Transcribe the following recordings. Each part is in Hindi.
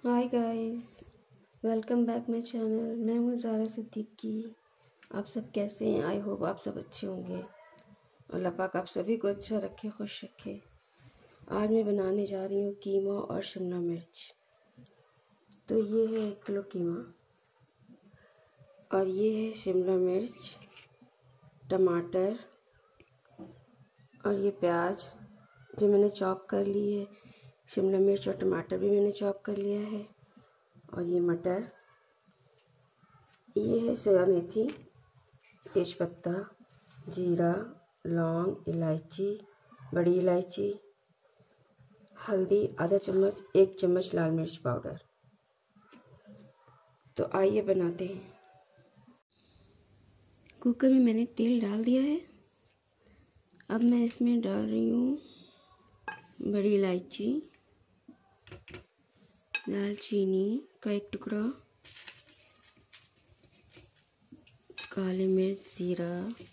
Hi guys, welcome back my channel. मैं हूँ ज़ारा सिद्दीकी। आप सब कैसे हैं? आई होप आप सब अच्छे होंगे। अल्लाह पाक आप सभी को अच्छा रखे, खुश रखे। आज मैं बनाने जा रही हूँ कीमा और शिमला मिर्च। तो ये है 1 किलो कीमा और ये है शिमला मिर्च, टमाटर और ये प्याज जो मैंने चॉप कर ली है। शिमला मिर्च और टमाटर भी मैंने चॉप कर लिया है। और ये मटर, ये है सोया मेथी, तेज़पत्ता, जीरा, लौंग, इलायची, बड़ी इलायची, हल्दी आधा चम्मच, 1 चम्मच लाल मिर्च पाउडर। तो आइए बनाते हैं। कुकर में मैंने तेल डाल दिया है। अब मैं इसमें डाल रही हूँ बड़ी इलायची, दालचीनी का 1 टुकड़ा, काली मिर्च, जीरा,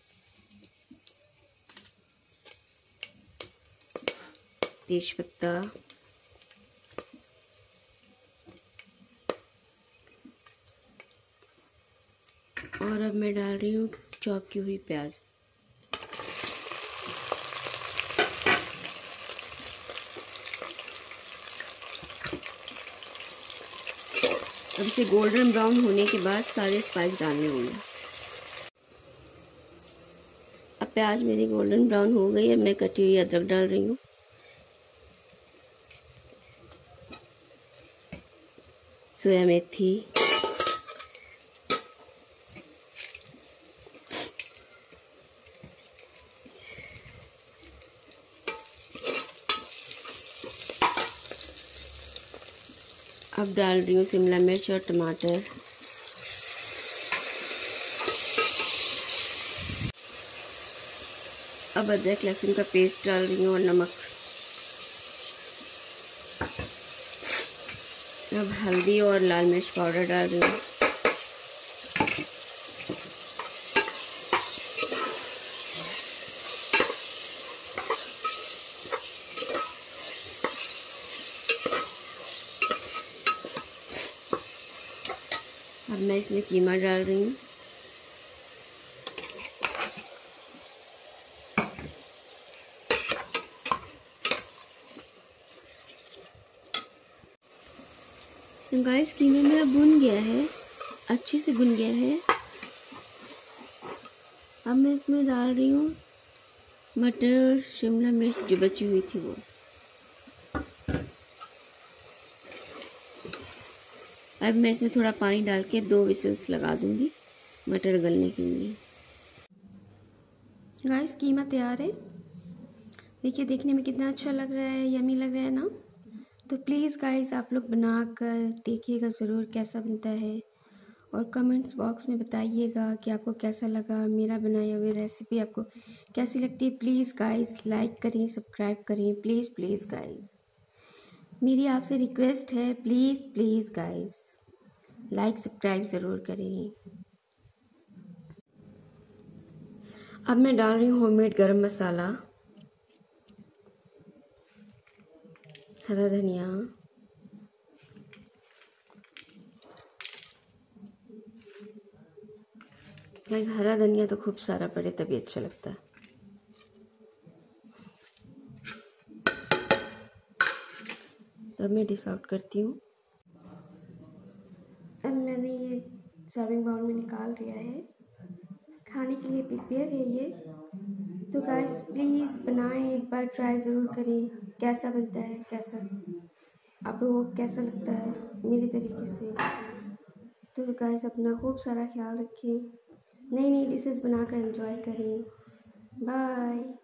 तेज़पत्ता, और अब मैं डाल रही हूँ चॉप की हुई प्याज। अब इसे गोल्डन ब्राउन होने के बाद सारे स्पाइस डालने होंगे। अब प्याज मेरी गोल्डन ब्राउन हो गई है। मैं कटी हुई अदरक डाल रही हूँ, सोया मेथी, अब डाल रही हूँ शिमला मिर्च और टमाटर, अब अदरक लहसुन का पेस्ट डाल रही हूँ और नमक। अब हल्दी और लाल मिर्च पाउडर डाल रही हूँ। अब मैं इसमें कीमा डाल रही हूँ। तो गाइस कीमा मेरा भुन गया है, अच्छे से भुन गया है। अब मैं इसमें डाल रही हूँ मटर, शिमला मिर्च जो बची हुई थी वो। अब मैं इसमें थोड़ा पानी डाल के 2 विसल्स लगा दूंगी मटर गलने के लिए। गाइस कीमा तैयार है। देखिए देखने में कितना अच्छा लग रहा है, यमी लग रहा है ना। तो प्लीज़ गाइस आप लोग बनाकर देखिएगा ज़रूर कैसा बनता है, और कमेंट्स बॉक्स में बताइएगा कि आपको कैसा लगा, मेरा बनाया हुआ रेसिपी आपको कैसी लगती है। प्लीज़ गाइस लाइक करें, सब्सक्राइब करें, प्लीज़ प्लीज़ गाइस, मेरी आपसे रिक्वेस्ट है। Please please guys like subscribe ज़रूर करें। अब मैं डाल रही हूँ होममेड गरम मसाला, हरा धनिया, गाइस हरा धनिया तो खूब सारा पड़े तभी अच्छा लगता है। तो अब मैं डिश आउट करती हूँ। अब मैंने ये सर्विंग बाउल में निकाल लिया है, खाने के लिए प्रिपेयर है ये। तो गाइस प्लीज़ बनाएं, एक बार ट्राई ज़रूर करें कैसा बनता है, कैसा आप लोगों को कैसा लगता है मेरे तरीके से। तो गाइस अपना खूब सारा ख्याल रखें, नई नई डिशेस बनाकर एंजॉय करें। बाय।